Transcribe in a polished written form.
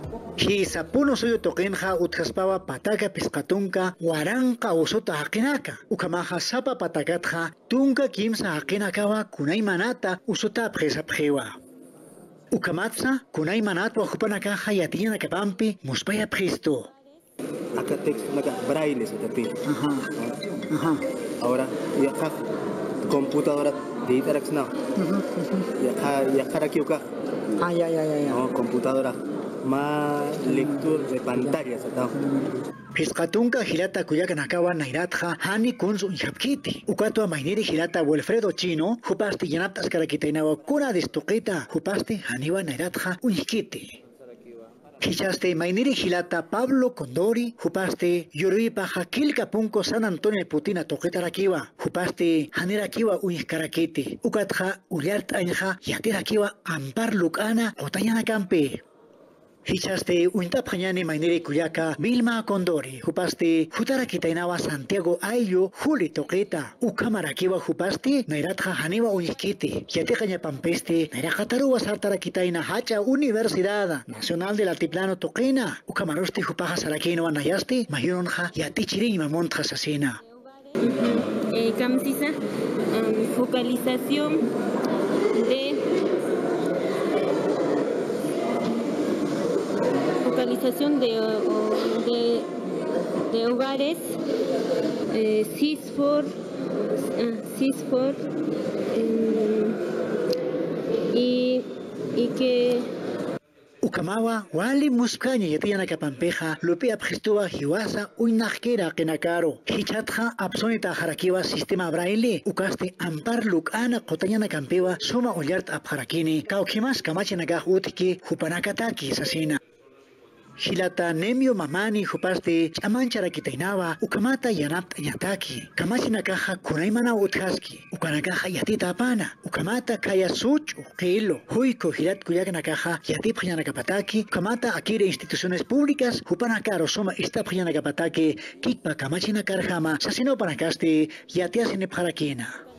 Hisapuno suyo toqenja utjaspawa pataka piscatunka waranqa usuta haqinaka. Ukamaja sapa patakatja tunka kimsa haqinakawa kunaymanata usuta apjesapjewa. Ukamatsa kunaymanatwa hupanakaja yatiyana kapampi muspaya pjisto. Acá texto acá braille se te pide. Ajá. Ajá. Ahora ya acá computadora de Itarax no. Ya acá aquí acá. Ah, ya. No, computadora más lectura de pantallas está. Piscatunka hilata kuyakanakawa nairatja hani kunzu inhapkiti. Ukatua mainiri hilata Wilfredo Chino hupasti yanaptas karakitainawa kuna distuqita hupasti haniwa nairatja unhkiti. Hichaste mainiri hilata Pablo Condori hupaste yuripa hakilka punko San Antonio Putina toqitarakiwa hupaste hanirakiwa unhkarakiti. Ukatja uliart ainja yatirakiwa ampar lukana otayana kampe. Hichaste uintapjañani mainiri kuyaka Vilma Condori hupaste hutarakitainawa Santiago Ayllo Juli toqita ukamarakiwa hupaste nairatja haniwa uñikiti yatikaña pampeste nairakataruwa sartarakitaina hacha Universidad Nacional del Altiplano toqina ukamarosti hupaja sarakinawa nayaste mahironja yatichirin mamontja sasina. Kamsisa focalización de hogares, CISFOR, y que Ukamawa wali muskaña yatiyana kapampeja lupi apjistuwa hiwasa uynajkira qinakaro hichatja apsonita harakiwa sistema braille ukaste ampar lukana qotañana kampewa suma ullart apharakini kaukimas kamachinakaj utiki hupanakataki sasina. Hilata nemio mamani hupaste chamancharakitainawa ukamata yanapta yataki kamachinakaja kunaymana uthaski ukanakaja yatita apana ukamata kaya suchu qilo huyko hilat kuyakanakaja yatipjanakapataki ukamata akire instituciones públicas hupanakaro soma istapjanakapataki kikpa kamachinakarjama sasino panakaste yatiasinepjarakina.